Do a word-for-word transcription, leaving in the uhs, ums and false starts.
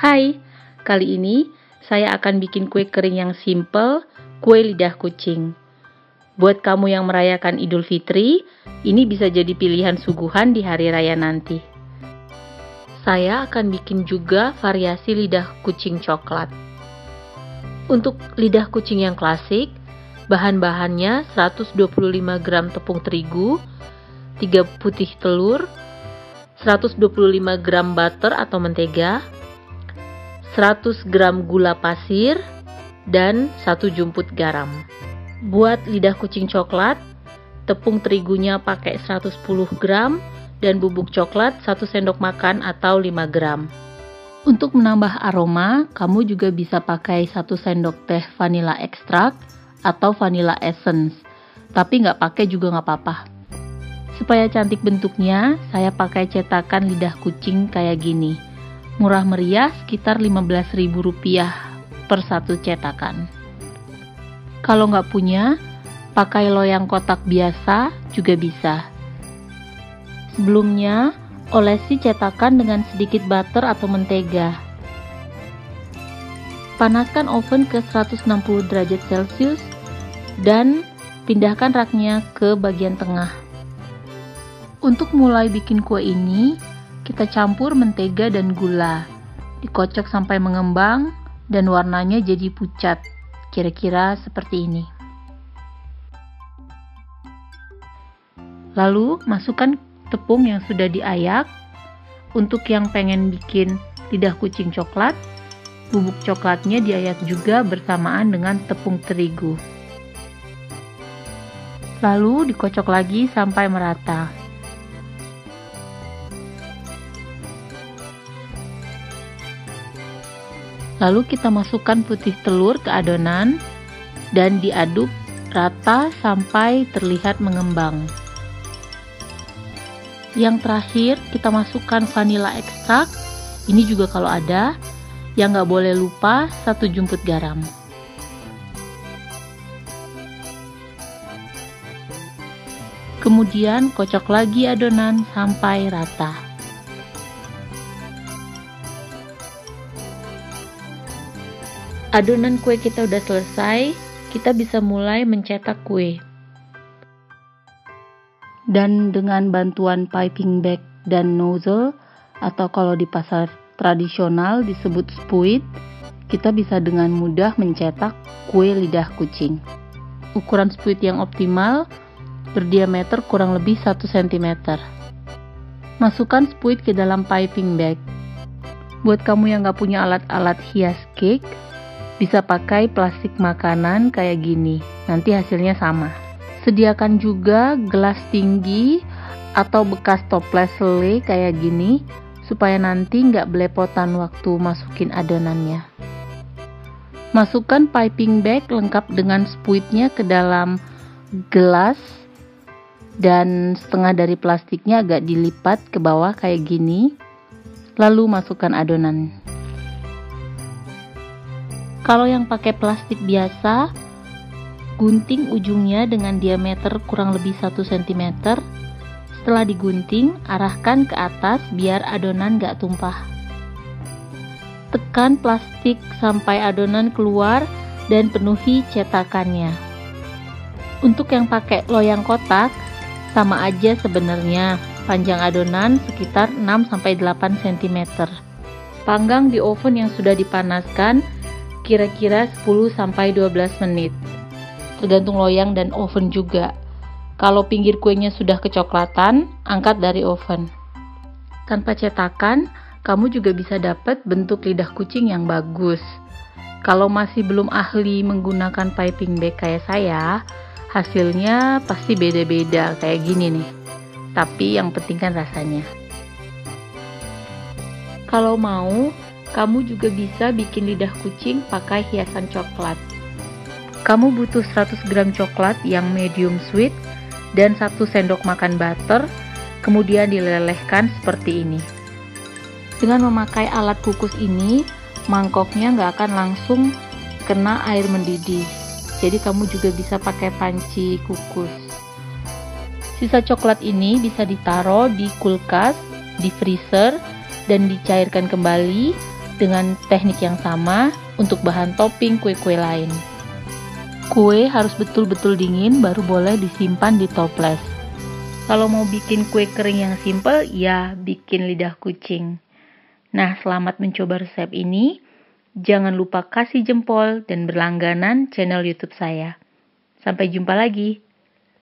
Hai, kali ini saya akan bikin kue kering yang simple, kue lidah kucing. Buat kamu yang merayakan Idul Fitri, ini bisa jadi pilihan suguhan di hari raya nanti. Saya akan bikin juga variasi lidah kucing coklat. Untuk lidah kucing yang klasik, bahan-bahannya seratus dua puluh lima gram tepung terigu, tiga putih telur, seratus dua puluh lima gram butter atau mentega, seratus gram gula pasir, dan satu jumput garam. Buat lidah kucing coklat, tepung terigunya pakai seratus sepuluh gram dan bubuk coklat satu sendok makan atau lima gram. Untuk menambah aroma, kamu juga bisa pakai satu sendok teh vanilla ekstrak atau vanilla essence, tapi nggak pakai juga nggak apa-apa. Supaya cantik bentuknya, saya pakai cetakan lidah kucing kayak gini. Murah meriah, sekitar lima belas ribu rupiah per satu cetakan. Kalau nggak punya, pakai loyang kotak biasa juga bisa. Sebelumnya, olesi cetakan dengan sedikit butter atau mentega. Panaskan oven ke seratus enam puluh derajat Celcius dan pindahkan raknya ke bagian tengah. Untuk mulai bikin kue ini, kita campur mentega dan gula. Dikocok sampai mengembang dan warnanya jadi pucat. Kira-kira seperti ini. Lalu masukkan tepung yang sudah diayak. Untuk yang pengen bikin lidah kucing coklat, bubuk coklatnya diayak juga bersamaan dengan tepung terigu. Lalu dikocok lagi sampai merata. Lalu kita masukkan putih telur ke adonan dan diaduk rata sampai terlihat mengembang. Yang terakhir kita masukkan vanilla ekstrak, ini juga kalau ada. Yang nggak boleh lupa satu jumput garam. Kemudian kocok lagi adonan sampai rata. Adonan kue kita udah selesai, kita bisa mulai mencetak kue. Dan dengan bantuan piping bag dan nozzle, atau kalau di pasar tradisional disebut spuit, kita bisa dengan mudah mencetak kue lidah kucing. Ukuran spuit yang optimal berdiameter kurang lebih satu sentimeter. Masukkan spuit ke dalam piping bag. Buat kamu yang gak punya alat-alat hias cake, bisa pakai plastik makanan kayak gini, nanti hasilnya sama. Sediakan juga gelas tinggi atau bekas toples selai kayak gini, supaya nanti nggak belepotan waktu masukin adonannya. Masukkan piping bag lengkap dengan spuitnya ke dalam gelas, dan setengah dari plastiknya agak dilipat ke bawah kayak gini, lalu masukkan adonan. Kalau yang pakai plastik biasa, gunting ujungnya dengan diameter kurang lebih satu sentimeter. Setelah digunting, arahkan ke atas biar adonan gak tumpah. Tekan plastik sampai adonan keluar dan penuhi cetakannya. Untuk yang pakai loyang kotak, sama aja sebenarnya. Panjang adonan sekitar enam sampai delapan sentimeter. Panggang di oven yang sudah dipanaskan kira-kira sepuluh sampai dua belas menit. Tergantung loyang dan oven juga. Kalau pinggir kuenya sudah kecoklatan, angkat dari oven. Tanpa cetakan, kamu juga bisa dapat bentuk lidah kucing yang bagus. Kalau masih belum ahli menggunakan piping bag kayak saya, hasilnya pasti beda-beda kayak gini nih. Tapi yang penting kan rasanya. Kalau mau, kamu juga bisa bikin lidah kucing pakai hiasan coklat. Kamu butuh seratus gram coklat yang medium sweet dan satu sendok makan butter, kemudian dilelehkan seperti ini. Dengan memakai alat kukus ini, mangkoknya nggak akan langsung kena air mendidih. Jadi kamu juga bisa pakai panci kukus. Sisa coklat ini bisa ditaruh di kulkas, di freezer, dan dicairkan kembali dengan teknik yang sama untuk bahan topping kue-kue lain. Kue harus betul-betul dingin baru boleh disimpan di toples. Kalau mau bikin kue kering yang simple, ya bikin lidah kucing. Nah, selamat mencoba resep ini. Jangan lupa kasih jempol dan berlangganan channel YouTube saya. Sampai jumpa lagi.